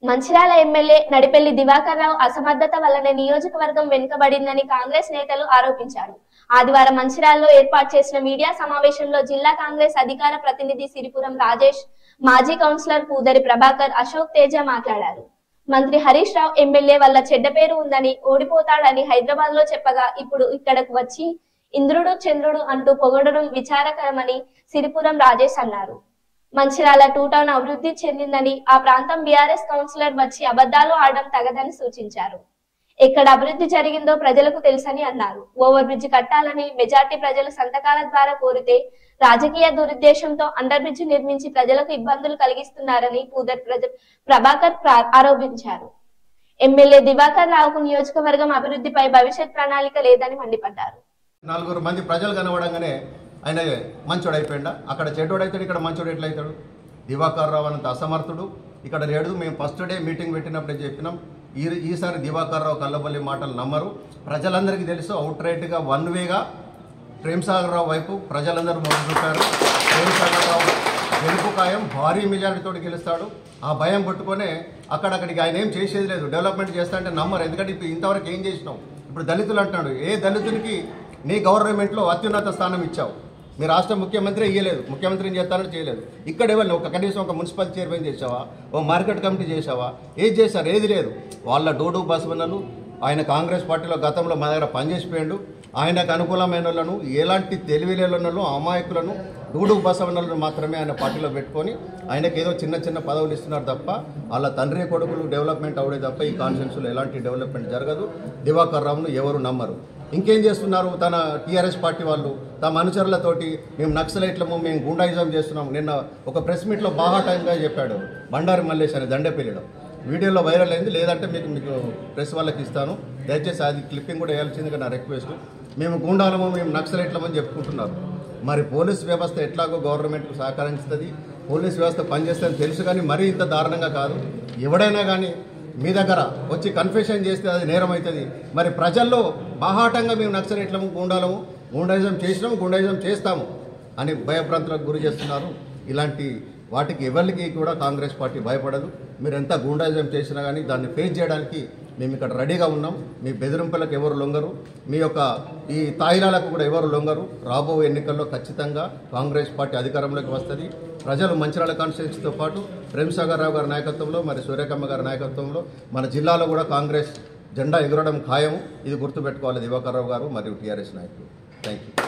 Mancherial MLA Nadipelli Diwakar Rao అసమర్థత వల్లనే నియోజకవర్గం వెనుకబడిందని కాంగ్రెస్ నేతలు ఆరోపించారు. ఆదివారం మంచిర్యాలలో ఏర్పాటు చేసిన మీడియా సమావేశంలో జిల్లా కాంగ్రెస్ అధికార ప్రతినిధి సిరిపురం రాజేష్, మాజీ కౌన్సిలర్ పూదరి ప్రభాకర్, అశోక్ తేజ మాట్లాడారు. మంత్రి హరీష్ రావు ఎమ్మెల్యే వల్ల చెడ్డ పేరు ఉందని, ఓడిపోతాడని హైదరాబాద్ లో చెప్పగా ఇప్పుడు ఇక్కడకు వచ్చి ఇంద్రుడు చంద్రుడు అంటూ పొగడడం విచారకరమని సిరిపురం రాజేష్ అన్నారు. మంచిర్యాల 2 టౌన్ అభివృద్ధి చెందిందని, ఆ ప్రాంతం బీఆర్ఎస్ కౌన్సిలర్ వచ్చి అబద్ధాలు ఆడడం తగదని సూచించారు. ఎక్కడ అభివృద్ధి జరిగిందో ప్రజలకు తెలుసని అన్నారు. ఓవర్ బ్రిడ్జ్ కట్టాలని మెజార్టీ ప్రజలు సంతకాల ద్వారా కోరితే రాజకీయ దురుద్దేశంతో అండర్ బ్రిడ్జ్ నిర్మించి ప్రజలకు ఇబ్బందులు కలిగిస్తున్నారని పూదర్ ప్రభాకర్ ఆరోపించారు. ఎమ్మెల్యే దివాకర్ రావుకు నియోజకవర్గం అభివృద్ధిపై భవిష్యత్ ప్రణాళిక లేదని మండిపడ్డారు. 4 మంది ప్రజలు కనబడంగానే ఆయన మంచోడు అయిపోయిందా? అక్కడ చెడ్డోడు అవుతాడు, ఇక్కడ మంచోడు ఎట్లయితాడు? దివాకర్ రావు అనంత అసమర్థుడు ఇక్కడ లేడు. మేము ఫస్ట్ డే మీటింగ్ పెట్టినప్పుడే చెప్పినాం, ఈసారి దివాకర్ రావు కల్లబల్లి మాటలు నమ్మరు. ప్రజలందరికీ తెలుసు, అవుట్ రైట్గా 1 వేగా ప్రేమ్సాగర్ రావు వైపు ప్రజలందరూ మొదలు చూపారు. ప్రేమ్సాగర్ రావు గెలుపు ఖాయం, భారీ మెజారిటీతో గెలుస్తాడు. ఆ భయం పట్టుకొనే అక్కడికి ఆయన ఏం చేసేది లేదు. డెవలప్మెంట్ చేస్తా అంటే నమ్మరు, ఎందుకంటే ఇప్పుడు ఇంతవరకు ఏం చేసినావు? ఇప్పుడు దళితులు అంటున్నాడు, ఏ దళితునికి నీ గవర్నమెంట్లో అత్యున్నత స్థానం ఇచ్చావు? మీ రాష్ట్ర ముఖ్యమంత్రి ఇయ్యలేదు, ముఖ్యమంత్రిని చేస్తానని చేయలేదు. ఇక్కడ ఎవరు కనీసం ఒక మున్సిపల్ చైర్మన్ చేసావా? ఓ మార్కెట్ కమిటీ చేసావా? ఏది చేశారు? ఏది లేదు. వాళ్ళ డోడు బసవన్నలు ఆయన కాంగ్రెస్ పార్టీలో గతంలో మా దగ్గర పనిచేసిపోయాడు. ఆయనకు అనుకూలమైన వాళ్ళను, ఎలాంటి తెలివిలేలను, అమాయకులను, డూడు బసవన్నలను మాత్రమే ఆయన పార్టీలో పెట్టుకొని ఆయనకు ఏదో చిన్న పదవులు ఇస్తున్నారు తప్ప వాళ్ళ తండ్రి కొడుకులు డెవలప్మెంట్ అవడే తప్ప ఈ కాన్స్టిట్యూన్సీలో ఎలాంటి డెవలప్మెంట్ జరగదు. దివాకర్ రావును ఎవరు నమ్మరు. ఇంకేం చేస్తున్నారు? తన టీఆర్ఎస్ పార్టీ వాళ్ళు తమ అనుచరులతోటి మేము నక్సలైట్లము, మేము గుండాయిజం చేస్తున్నాము. నిన్న ఒక ప్రెస్ మీట్లో బాగా టైంగా చెప్పాడు బండారి మల్లేష్ అని దండేపల్లిలో. వీడియోలో వైరల్ అయింది, లేదంటే మీకు ప్రెస్ వాళ్ళకి ఇస్తాను, దయచేసి అది క్లిప్పింగ్ కూడా వేయాల్సిందిగా నా రిక్వెస్ట్. మేము గుండాలము, మేము నక్సలైట్లమని చెప్పుకుంటున్నారు. మరి పోలీస్ వ్యవస్థ ఎట్లాగో గవర్నమెంట్కు సహకరిస్తుంది, పోలీస్ వ్యవస్థ పనిచేస్తుందని తెలుసు, కానీ మరీ ఇంత దారుణంగా కాదు. ఎవడైనా కానీ మీ దగ్గర వచ్చి కన్ఫెషన్ చేస్తే అది నేరం అవుతుంది. మరి ప్రజల్లో బాహాటంగా మేము నక్సలైట్లము, గుండాలము, గుండాయిజం చేసినాము, గుండాయిజం చేస్తాము అని భయభ్రాంతులకు గురి చేస్తున్నారు. ఇలాంటి వాటికి ఎవరికి కూడా కాంగ్రెస్ పార్టీ భయపడదు. మీరు ఎంత గుండాయిజం చేసినా కానీ దాన్ని ఫేస్ చేయడానికి మేము ఇక్కడ రెడీగా ఉన్నాం. మీ బెదిరింపులకు ఎవరు లొంగరు, మీ యొక్క ఈ తాయిలాలకు కూడా ఎవరు లొంగరు. రాబోయే ఎన్నికల్లో ఖచ్చితంగా కాంగ్రెస్ పార్టీ అధికారంలోకి వస్తుంది. ప్రజలు మంచిర్యాల కాన్స్టిట్యున్సీతో పాటు ప్రేమ్సాగర్ రావు గారి నాయకత్వంలో, మరి సూర్యకమ్మ గారి నాయకత్వంలో మన జిల్లాలో కూడా కాంగ్రెస్ జెండా ఎగురడం ఖాయం. ఇది గుర్తుపెట్టుకోవాలి దివాకర్ రావు గారు మరియు టీఆర్ఎస్ నాయకులు. Thank you.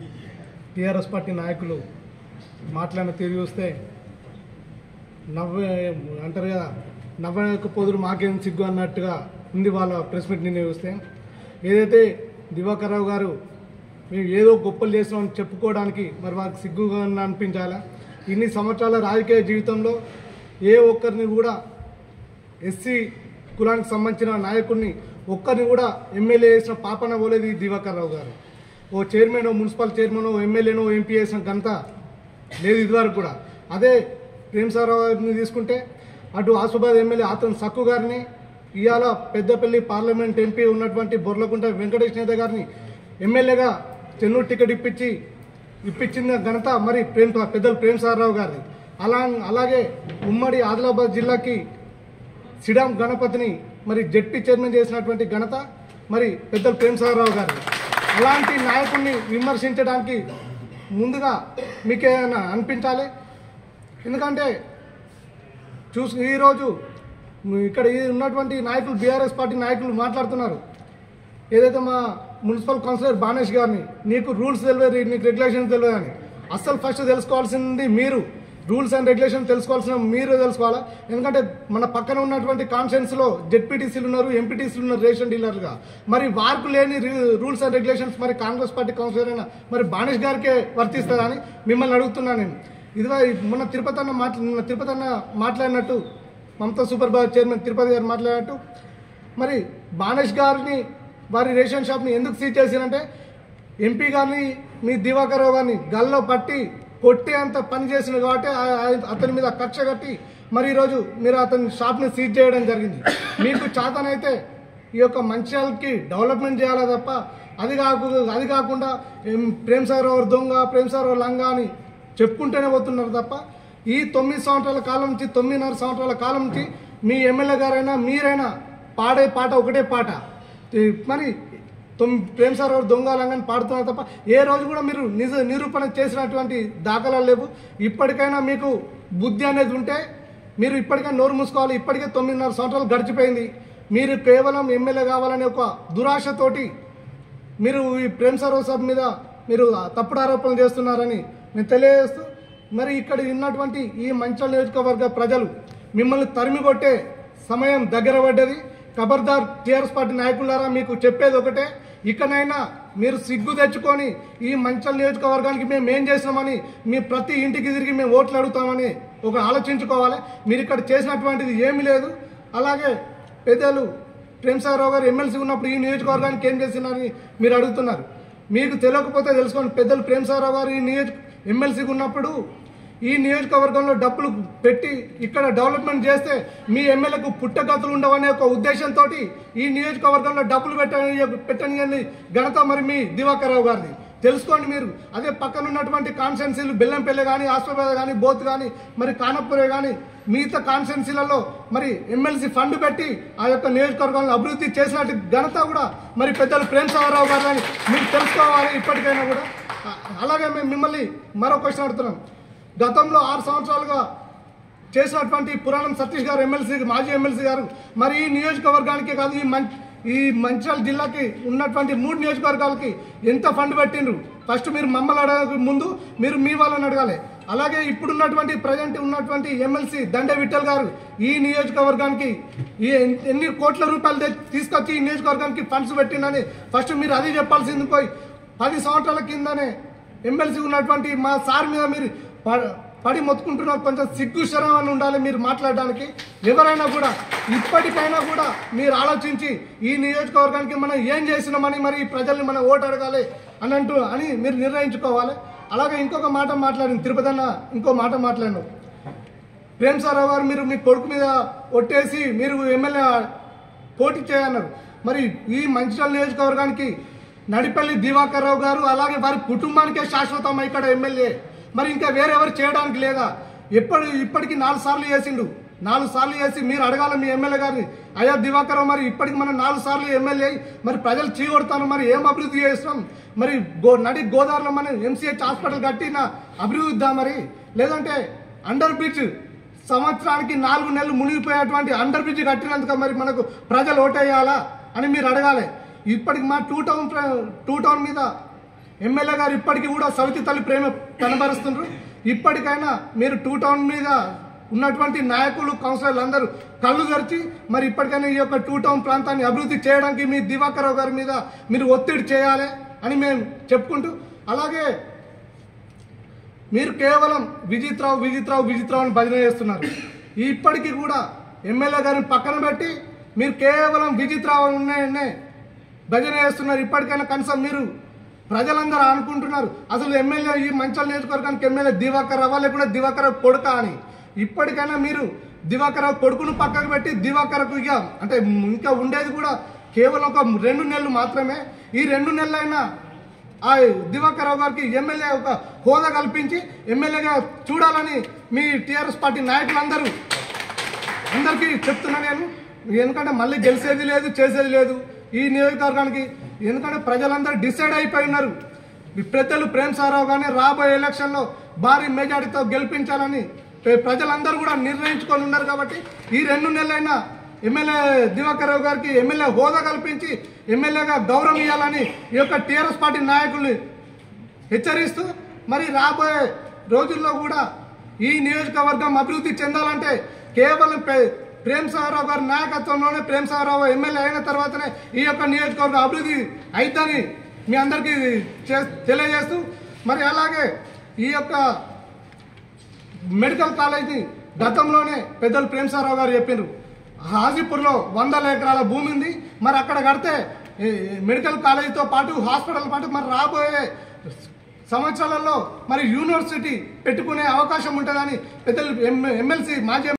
టీఆర్ఎస్ పార్టీ నాయకులు మాట్లాడిన తీరు చూస్తే అంటారు కదా, నవ్వకపోదురు మాకేం సిగ్గు అన్నట్టుగా ఉంది వాళ్ళ ప్రెస్ మీట్ నిన్న చూస్తే. ఏదైతే దివాకర్ రావు గారు మేము ఏదో గొప్పలు చేస్తున్నామని చెప్పుకోవడానికి మరి వాళ్ళకి సిగ్గుగా అనిపించాలా? ఇన్ని సంవత్సరాల రాజకీయ జీవితంలో ఏ ఒక్కరిని కూడా ఎస్సీ కులానికి సంబంధించిన నాయకుడిని ఒక్కరిని కూడా ఎమ్మెల్యే చేసిన పాపన పోలేదు ఈ దివాకర్ రావు గారు. ఓ చైర్మన్, మున్సిపల్ చైర్మన్, ఎమ్మెల్యేనో, ఎంపీ చేసిన ఘనత లేదు ఇదివరకు కూడా. అదే ప్రేమ్సాగర్ గారిని తీసుకుంటే అటు ఆసిఫాబాద్ ఎమ్మెల్యే ఆతం సక్కు గారిని, ఇవాళ పెద్దపల్లి పార్లమెంట్ ఎంపీ ఉన్నటువంటి బొర్లకుంట వెంకటేష్ నేత గారిని ఎమ్మెల్యేగా చెన్నూరు టికెట్ ఇప్పించిన ఘనత మరి పెద్దలు ప్రేమ్సాగర్ రావు గారిది. అలాగే ఉమ్మడి ఆదిలాబాద్ జిల్లాకి సిడాం గణపతిని మరి జెడ్పీ చైర్మన్ చేసినటువంటి ఘనత మరి పెద్దలు ప్రేమ్సాగర్ రావు గారిది. అలాంటి నాయకుడిని విమర్శించడానికి ముందుగా మీకేమైనా అనిపించాలి. ఎందుకంటే ఈరోజు ఇక్కడ ఉన్నటువంటి నాయకులు, బీఆర్ఎస్ పార్టీ నాయకులు మాట్లాడుతున్నారు. ఏదైతే మా మున్సిపల్ కౌన్సిలర్ బానేష్ గారిని, నీకు రూల్స్ తెలియదు, నీకు రెగ్యులేషన్స్ తెలియదు అని. అస్సలు ఫస్ట్ తెలుసుకోవాల్సింది మీరు, రూల్స్ అండ్ రెగ్యులేషన్ తెలుసుకోవాల్సిన మీరు తెలుసుకోవాలా. ఎందుకంటే మన పక్కన ఉన్నటువంటి కాన్స్టిట్యున్సీలో జెడ్పీటీసీలు ఉన్నారు, ఎంపీటీసీలు ఉన్నారు రేషన్ డీలర్లుగా. మరి వారికి లేని రూల్స్ అండ్ రెగ్యులేషన్స్ మరి కాంగ్రెస్ పార్టీ కౌన్సిలర్ అయినా మరి బానేష్ గారికే వర్తిస్తారని మిమ్మల్ని అడుగుతున్నాను నేను. ఇదిగా మొన్న తిరుపతి అన్న మాట్లాడినట్టు, Mamata super bar chairman Tirupathi garu మాట్లాడినట్టు, మరి బానేష్ గారిని వారి రేషన్ షాప్ని ఎందుకు సీజ్ చేశారంటే ఎంపీ గారిని, మీ దివాకర్ రావు గారిని గల్లో పట్టి కొట్టి అంత పని చేసిన కాబట్టి అతని మీద కక్ష కట్టి మరి ఈరోజు మీరు అతని షాప్ని సీజ్ చేయడం జరిగింది. మీకు చేతనైతే ఈ యొక్క మంచిర్యాలకి డెవలప్మెంట్ చేయాలా తప్ప అది కాకుండా ప్రేమ్సాగర్ రావు దొంగ, ప్రేమ్సాగర్ రావు లంగా అని చెప్పుకుంటూనే పోతున్నారు తప్ప ఈ 9 సంవత్సరాల కాలం నుంచి, 9.5 సంవత్సరాల కాలం నుంచి మీ ఎమ్మెల్యే గారైనా మీరైనా పాడే పాట ఒకటే పాట మరి ప్రేమ్ సార్ గారు దొంగలంగానే పాడుతున్నారు తప్ప ఏ రోజు కూడా మీరు నిరూపణ చేసినటువంటి దాఖలాలు లేవు. ఇప్పటికైనా మీకు బుద్ధి అనేది ఉంటే మీరు ఇప్పటికైనా నోరు మూసుకోవాలి. ఇప్పటికే 9.5 సంవత్సరాలు గడిచిపోయింది. మీరు కేవలం ఎమ్మెల్యే కావాలనే ఒక దురాశతోటి మీరు ఈ ప్రేమ్ సార్ మీద మీరు తప్పుడు ఆరోపణలు చేస్తున్నారని నేను తెలియజేస్తూ, మరి ఇక్కడ ఉన్నటువంటి ఈ మంచిర్యాల నియోజకవర్గ ప్రజలు మిమ్మల్ని తరిమి కొట్టే సమయం దగ్గర పడ్డది. ఖబర్దార్ టీఆర్ఎస్ పార్టీ నాయకులారా, మీకు చెప్పేది ఒకటే, ఇకనైనా మీరు సిగ్గు తెచ్చుకొని ఈ మంచిర్యాల నియోజకవర్గానికి మేము ఏం చేసినామని మీ ప్రతి ఇంటికి తిరిగి మేము ఓట్లు అడుగుతామని ఒక ఆలోచించుకోవాలి. మీరు ఇక్కడ చేసినటువంటిది ఏమీ లేదు. అలాగే పెద్దలు ప్రేమ్ సాగర్ రావు గారు ఎమ్మెల్సీ ఉన్నప్పుడు ఈ నియోజకవర్గానికి ఏం చేసినారని మీరు అడుగుతున్నారు. మీకు తెలియకపోతే తెలుసుకోండి, పెద్దలు ప్రేమ్ సాగర్ రావు గారు ఈ ఎమ్మెల్సీగా ఉన్నప్పుడు ఈ నియోజకవర్గంలో డబ్బులు పెట్టి ఇక్కడ డెవలప్మెంట్ చేస్తే మీ ఎమ్మెల్యేకు పుట్టగతులు ఉండవనే ఒక ఉద్దేశంతో ఈ నియోజకవర్గంలో డబ్బులు పెట్టని ఘనత మరి మీ దివాకర్ రావు గారిది. తెలుసుకోండి మీరు. అదే పక్కన ఉన్నటువంటి కాన్స్టిట్యున్సీలు బెల్లంపల్లి కానీ, ఆస్ఫాబాద్ కానీ, బోత్ కానీ, మరి కానప్పురే కానీ మిగతా కాన్స్టిట్యున్సీలలో మరి ఎమ్మెల్సీ ఫండ్ పెట్టి ఆ యొక్క నియోజకవర్గాలను అభివృద్ధి చేసినట్టు ఘనత కూడా మరి పెద్దలు ప్రేమ్ సాగర్ రావు గారు అని మీరు తెలుసుకోవాలి ఇప్పటికైనా కూడా. అలాగే మేము మిమ్మల్ని మరో క్వశ్చన్ అడుగుతున్నాం. గతంలో 6 సంవత్సరాలుగా చేసినటువంటి పురాణం సతీష్ గారు ఎమ్మెల్సీ, మాజీ ఎమ్మెల్సీ గారు మరి ఈ నియోజకవర్గానికి కాదు ఈ మంచిర్యాల జిల్లాకి ఉన్నటువంటి 3 నియోజకవర్గాలకి ఎంత ఫండ్ పెట్టిండ్రు? ఫస్ట్ మీరు మమ్మల్ని అడగక ముందు మీరు మీ వాళ్ళని అడగాలి. అలాగే ఇప్పుడున్నటువంటి ప్రజెంట్ ఉన్నటువంటి ఎమ్మెల్సీ దండే విఠల్ గారు ఈ నియోజకవర్గానికి ఎన్ని కోట్ల రూపాయలు తీసుకొచ్చి ఈ నియోజకవర్గానికి ఫండ్స్ పెట్టిందని ఫస్ట్ మీరు అది చెప్పాల్సింది. పోయి 10 సంవత్సరాల కిందనే ఎమ్మెల్సీ ఉన్నటువంటి మా సార్ మీద మీరు పడి మొత్తుకుంటున్నారు. కొంచెం సిగ్గు శరం అని ఉండాలి మీరు మాట్లాడడానికి. ఎవరైనా కూడా ఇప్పటికైనా కూడా మీరు ఆలోచించి ఈ నియోజకవర్గానికి మనం ఏం చేసినామని మరి ప్రజల్ని మనం ఓటు అడగాలి అని మీరు నిర్ణయించుకోవాలి. అలాగే ఇంకొక మాట మాట్లాడింది తిరుపతి అన్న, ఇంకో మాట మాట్లాడినావు. ప్రేమ్ సాగర్ రావు గారు మీరు మీ కొడుకు మీద ఒట్టేసి మీరు ఎమ్మెల్యే పోటీ చేయన్నారు. మరి ఈ మంచిర్యాల నియోజకవర్గానికి నడిపల్లి దివాకర్ రావు గారు అలాగే వారి కుటుంబానికే శాశ్వతం ఇక్కడ ఎమ్మెల్యే. మరి ఇంకా వేరెవరు చేయడానికి లేదా? ఇప్పటికి 4 సార్లు చేసిండు. 4 సార్లు చేసి మీరు అడగాలి మీ ఎమ్మెల్యే గారిని, అయ్యా దివాకర్ రావు మరి ఇప్పటికి మనం 4 సార్లు ఎమ్మెల్యే మరి ప్రజలు చీకొడతాను, మరి ఏం అభివృద్ధి చేస్తాం? మరి నడి గోదావరిలో మనం ఎంసీహెచ్ హాస్పిటల్ కట్టిన అభివృద్ధి, మరి లేదంటే అండర్ బ్రిడ్జ్ సంవత్సరానికి 4 నెలలు మునిగిపోయేటువంటి అండర్ బ్రిడ్జ్ కట్టినందుకు మరి మనకు ప్రజలు ఓటేయాలా అని మీరు అడగాలి. ఇప్పటికి మా టూ టౌన్ మీద ఎమ్మెల్యే గారు ఇప్పటికీ కూడా సవితి తల్లి ప్రేమ కనబరుస్తున్నారు. ఇప్పటికైనా మీరు టూ టౌన్ మీద ఉన్నటువంటి నాయకులు, కౌన్సిలర్లు అందరూ కళ్ళు తెరిచి మరి ఇప్పటికైనా ఈ యొక్క టూ టౌన్ ప్రాంతాన్ని అభివృద్ధి చేయడానికి మీ దివాకర్ రావు గారి మీద మీరు ఒత్తిడి చేయాలి అని మేము చెప్పుకుంటూ, అలాగే మీరు కేవలం విజిత్ రావు అని భజన చేస్తున్నారు. ఇప్పటికీ కూడా ఎమ్మెల్యే గారిని పక్కన పెట్టి మీరు కేవలం విజిత్ రావు భజన చేస్తున్నారు. ఇప్పటికైనా కనీసం మీరు ప్రజలందరూ అనుకుంటున్నారు అసలు ఎమ్మెల్యే ఈ మంచిర్యాల నియోజకవర్గానికి ఎమ్మెల్యే దివాకర్ రావు లేకుండా దివాకర్ రావు కొడుక అని. ఇప్పటికైనా మీరు దివాకర్ రావు కొడుకును పక్కకు పెట్టి దివాకర్కు అంటే ఇంకా ఉండేది కూడా కేవలం ఒక 2 నెలలు మాత్రమే. ఈ 2 నెలలైనా ఆ దివాకర్ రావు గారికి ఎమ్మెల్యే ఒక హోదా కల్పించి ఎమ్మెల్యేగా చూడాలని మీ టీఆర్ఎస్ పార్టీ అందరికీ చెప్తున్నా నేను. ఎందుకంటే మళ్ళీ గెలిచేది లేదు, చేసేది లేదు ఈ నియోజకవర్గానికి. ఎందుకంటే ప్రజలందరూ డిసైడ్ అయిపోయి ఉన్నారు. పెద్దలు ప్రేమ్ సాగర్ రావు గారిని రాబోయే ఎలక్షన్లో భారీ మెజారిటీతో గెలిపించాలని ప్రజలందరూ కూడా నిర్ణయించుకొని ఉన్నారు. కాబట్టి ఈ 2 నెలలైనా ఎమ్మెల్యే దివాకర్ రావు గారికి ఎమ్మెల్యే హోదా కల్పించి ఎమ్మెల్యేగా గౌరవం ఇవ్వాలని ఈ యొక్క టీఆర్ఎస్ పార్టీ నాయకుల్ని హెచ్చరిస్తూ, మరి రాబోయే రోజుల్లో కూడా ఈ నియోజకవర్గం అభివృద్ధి చెందాలంటే కేవలం ప్రేమ్ సాగర్ రావు గారి నాయకత్వంలోనే, ప్రేమ్ సాగర్ రావు ఎమ్మెల్యే అయిన తర్వాతనే ఈ యొక్క నియోజకవర్గం అభివృద్ధి అయిద్దని మీ అందరికీ తెలియజేస్తూ, మరి అలాగే ఈ యొక్క మెడికల్ కాలేజీ గతంలోనే పెద్దలు ప్రేమ్ సాగర్ రావు గారు చెప్పారు, హాజీపూర్లో 100 ఎకరాల భూమి ఉంది, మరి అక్కడ కడితే మెడికల్ కాలేజీతో పాటు హాస్పిటల్ పాటు మరి రాబోయే సంవత్సరాలలో మరి యూనివర్సిటీ పెట్టుకునే అవకాశం ఉంటుందని పెద్దలు ఎమ్మెల్సీ మాజీ